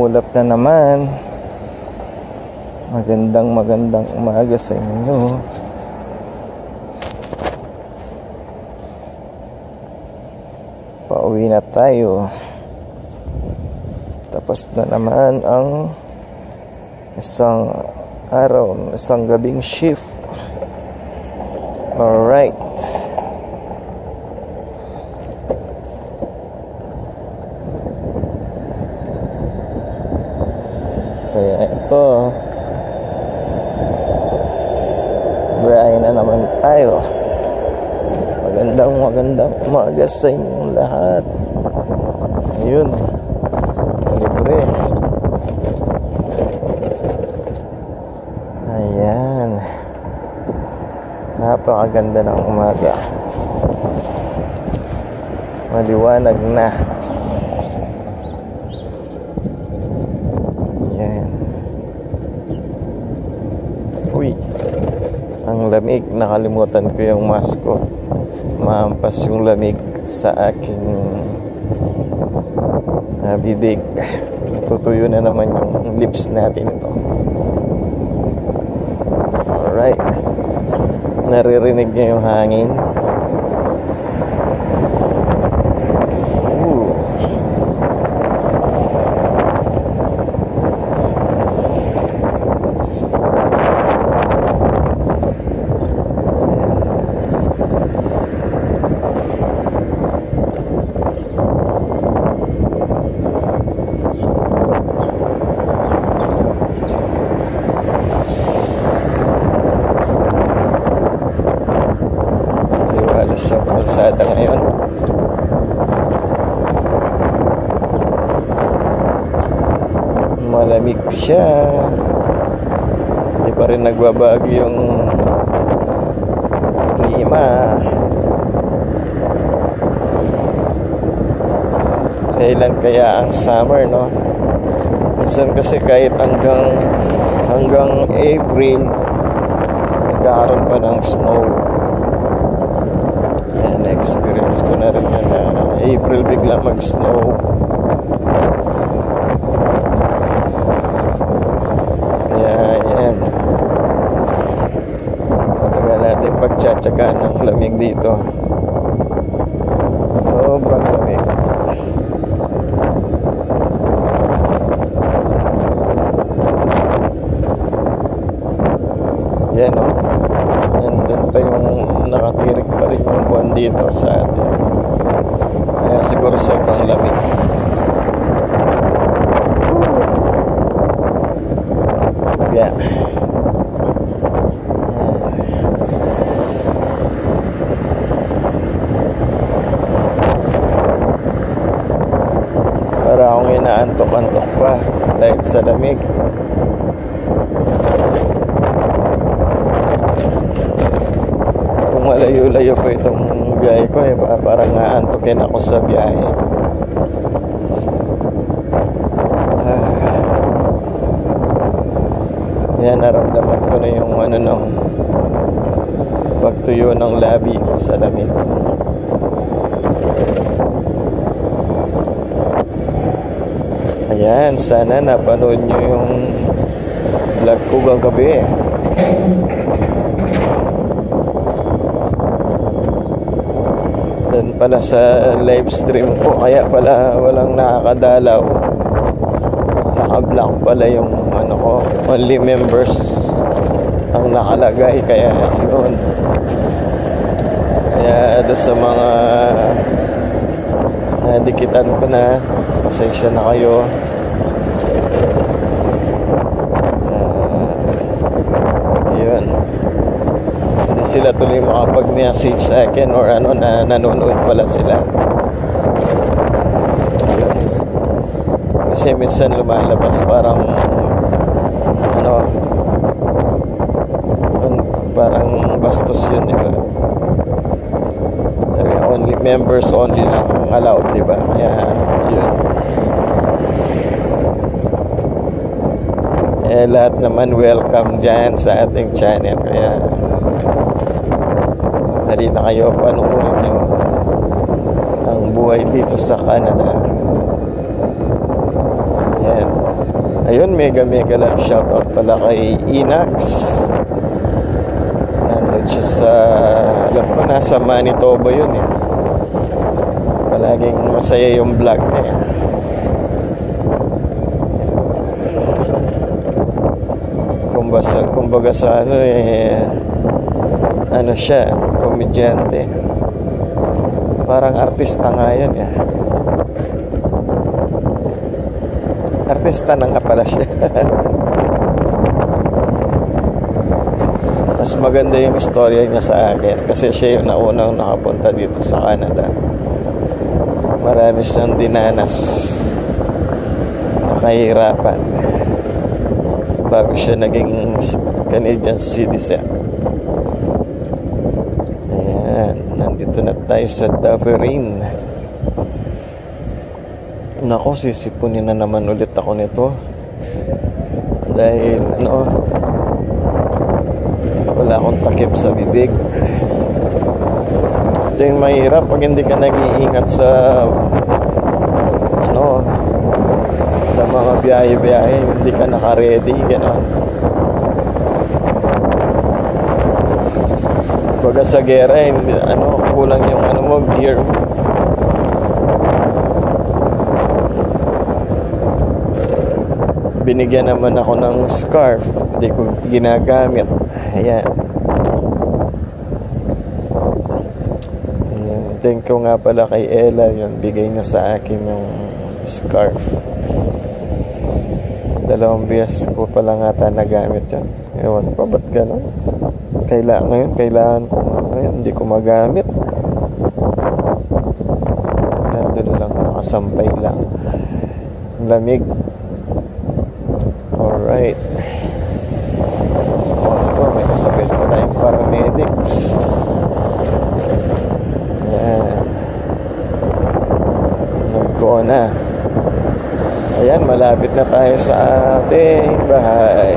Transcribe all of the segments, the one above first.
Ulap na naman. Magandang umaga sa inyo. Pauwi na tayo. Tapos na naman ang isang araw, isang gabing shift. Alright. Kaya ito, biyahe na naman tayo. Magandang umaga sa inyong lahat. Ayun, libre. Ayan, napakaganda ng umaga. Maliwanag na. Ayan. Uy, ang lamig. Nakalimutan ko yung mask ko. Maampas yung lamig sa aking bibig. Tutuyo na naman yung lips natin ito. Alright. Naririnig niyo yung hangin. Sa kalsada ngayon. Malamig siya. Hindi pa rin nagbabago yung klima. Kailan kaya ang summer, no? Minsan kasi kahit hanggang April nagkakaroon pa ng snow. Na-experience ko na rin na April bigla mag-snow. Kaya yan, matagal natin pagtsatsagaan ng lamig dito. Sobrang lamig. Yan, o. Nandun pa yung nakatirik pa rin yung buwan dito sa atin. Kaya siguro sobrang lamig. Yeah. Para akong inaantok-antok pa dahil sa lamig. Malayo-layo po itong biyahe ko eh. Parang naantokin ako sa biyahe. Yan, naramdaman ko na yung ng pagtuyo ng labi ko sa lamig. Ayan, sana napanood nyo yung vlog ko kagabi. Doon pala sa live stream ko, kaya pala walang nakakadalaw. Naka-block pala yung ko, only members ang nakalagay, kaya yun. Kaya doon sa mga nadikitan ko na, pasensya na kayo. Yun, hindi sila tuloy makapag-message sa akin or na nanonood pala sila. Kasi minsan lumalabas parang parang bastos yun, diba? Sabi, only members only lang allowed, diba? Kaya yun. Lahat naman welcome dyan sa ating channel. Kaya dali na kayo, panoorin nyo ang buhay dito sa Canada. Yan. Ayun, mega love shoutout pala kay Inax. Nandun siya sa, alam ko, nasa Manitoba yun eh. Palaging masaya yung vlog niya. Kumbaga sa ano eh, ano siya, komedyante. Parang artista nga yan eh. Artista na nga pala siya. Mas maganda yung istorya niya sa akin kasi siya yung naunang nakapunta dito sa Canada. Marami siyang dinanas na kahirapan bago siya naging Canadian citizen. Ayan, nandito na tayo sa Dufferin. Nako, sisipunin na naman ulit ako nito dahil ano, wala akong takip sa bibig. Ito yung mahirap pag hindi ka nag-iingat sa ano, sa mga biyahe-biyahe, hindi ka naka-ready, gano'n. Baga sa gera, hindi, ano, kulang yung ano mo, gear. Binigyan naman ako ng scarf, hindi ko ginagamit. Ayan. Thank you nga pala kay Ella, yun, bigay niya sa akin yung scarf. 2 beses ko pala nga ata nagamit yun. Ewan pa, ba't gano'n? Kailangan ko ngayon, hindi ko magamit. Nandun lang, nakasampay lang. Lamig. Alright. Ito, may kasabit pa tayong paramedics. Ayan. Nag-go na. Ayan, malapit na tayo sa ating bahay.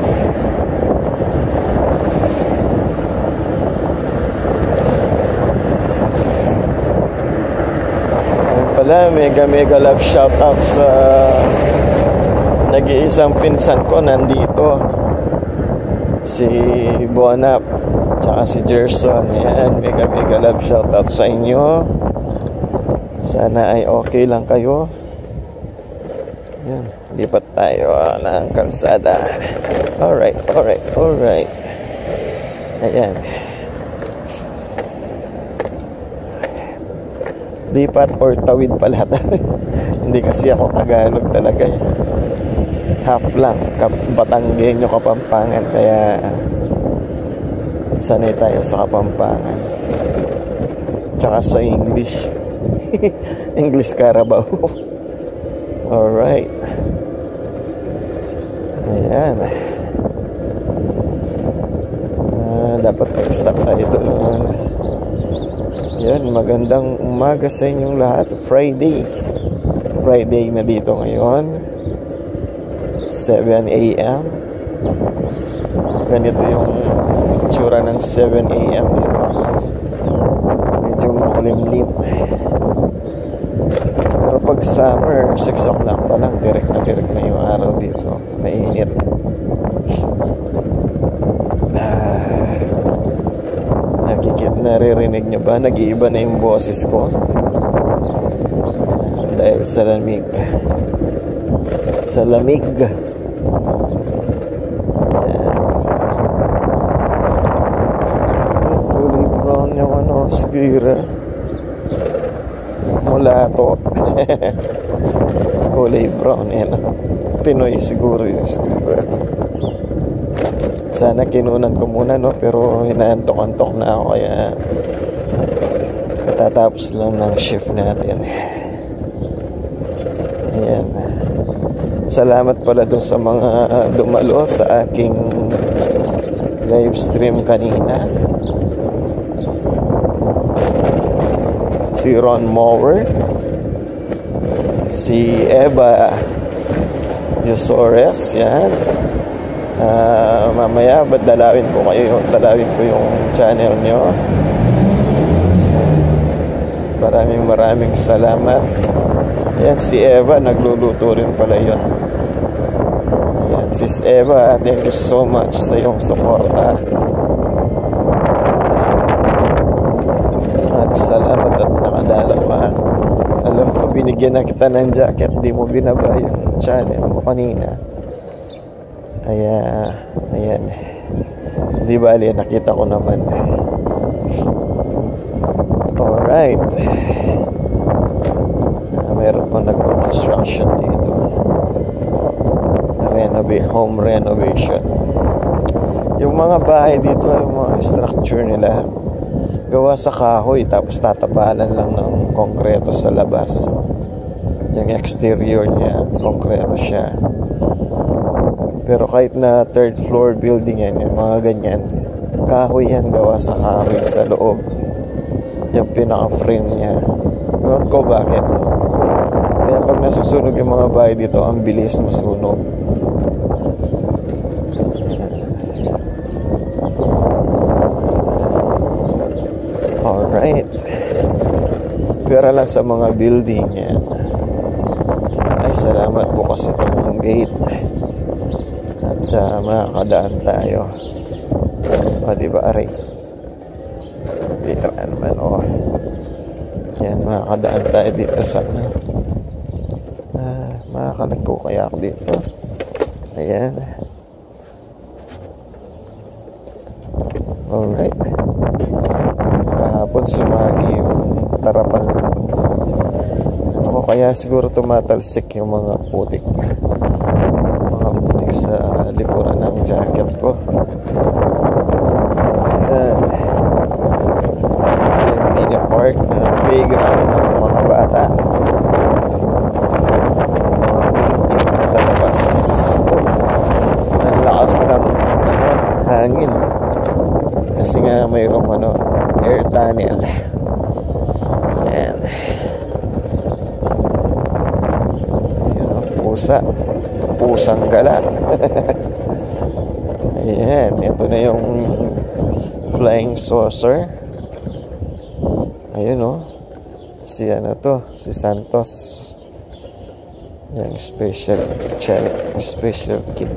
Ayan pala, mega love shoutout sa nag-iisang pinsan ko nandito, si Bonap tsaka si Gerson. Ayan, mega love shoutout sa inyo. Sana ay okay lang kayo. Ayan, lipat tayo ng kalsada. Alright. Ayan, lipat or tawid pala. Hindi kasi ako Tagalog talaga eh. Half lang, Batanggenyo, Kapampangan, kaya sanay tayo sa Kapampangan tsaka sa English. English Carabao. Alright. Ayan. Dapat mag-stop tayo doon. Ayan, magandang umaga sa inyong lahat. Friday na dito ngayon, 7 a.m. Ganito yung itsura ng 7 a.m. Medyo makulimlim. Pero pag summer, 6 o'clock pa lang, direct na yung araw dito. Mainit. Naririnig nyo ba? Nag-iiba na yung boses ko dahil sa lamig. Kulay brown yung ano, sigura mula to. Kulay brown yan. Pinoy siguro yung sigura. Sana kinunan ko muna, no? Pero hinaantok-antok na ako, kaya katatapos lang ng shift natin. Ayan. Salamat pala dun sa mga dumalo sa aking live stream kanina. Si Ron Mower, si Eva Yosores, yan. Mamaya dalawin ko yung channel nyo. Maraming salamat. Yan, si Eva nagluluto rin pala yun. Sis Eva, thank you so much sa iyong suporta. At salamat at nakadala pa. Alam ko, binigyan na kita ng jacket, di mo binaba yung channel mo kanina. Kaya, ayan. Di bali, nakita ko naman. Alright. Meron pa nagpa-construction dito. Home renovation. Yung mga bahay dito, yung mga structure nila, gawa sa kahoy, tapos tatapalan lang ng konkreto sa labas. Yung exterior niya, konkreto siya. Pero kahit na third floor building yan, yung mga ganyan, kahoy yan, gawa sa kahoy sa loob. Yung pinaka-frame niya. Ewan ko bakit. Kaya pag nasusunog yung mga bahay dito, ang bilis masunog. Alright. Pero lang sa mga building yan. Ay, salamat bukas itong gate. At makakadaan tayo. O, diba, aray? Dito naman, o. Yan, makakadaan tayo dito sa makakalagko kaya ako dito. Ayan. Alright. Kahapon sumagi yung tarapan. Ako kaya siguro tumatalsik yung mga putik. Mga putik sa lipunan ng jacket ko. Ayan. Yung mini park na playground ng mga bata. Sa labas. Ang lakas ng hangin. Kasi nga mayroong air tunnel. Ayan. Ayan, pusang gala. Ayan, ito na yung flying saucer. Ayun, si si Santos. Yung special kid.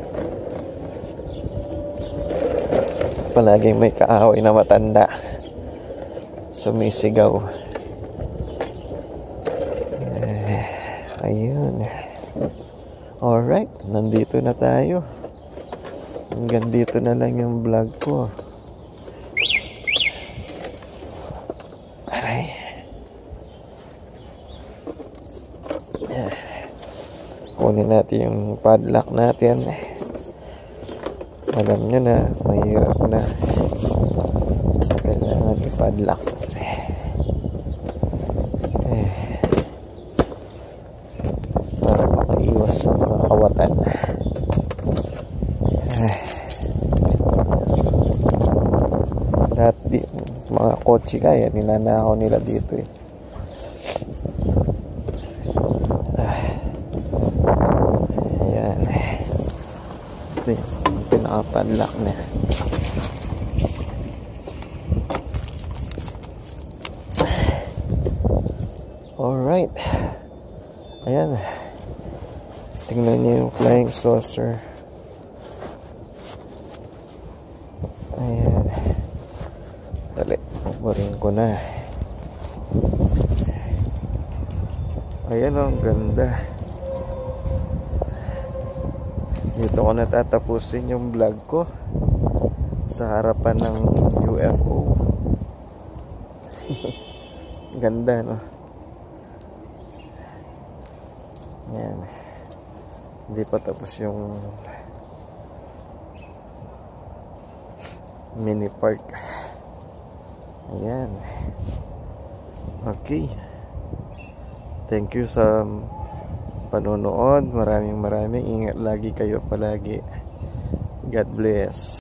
Palaging may kaaway na matanda sumisigaw. Ayun. Alright, nandito na tayo. Hanggang dito na lang yung vlog ko. Aray. Kunin natin yung padlock natin. Alam nyo na, mahirap na. Kailangan i-padlock. Para makaiwas sa mga kawatan. Lahat mga kotse kaya, ninanakaw nila dito eh. Ayan. Ito yung pinaka-padlock na. Alright. Ayan. Tingnan niyo yung flying saucer. Ayan. Dali. Uburin ko na. Ayan, ang ganda. Dito ko natatapusin yung vlog ko sa harapan ng UFO. Ganda, no? Ayan. Hindi pa tapos yung mini park. Ayan. Okay. Thank you sa panonood. Maraming ingat lagi kayo palagi. God bless.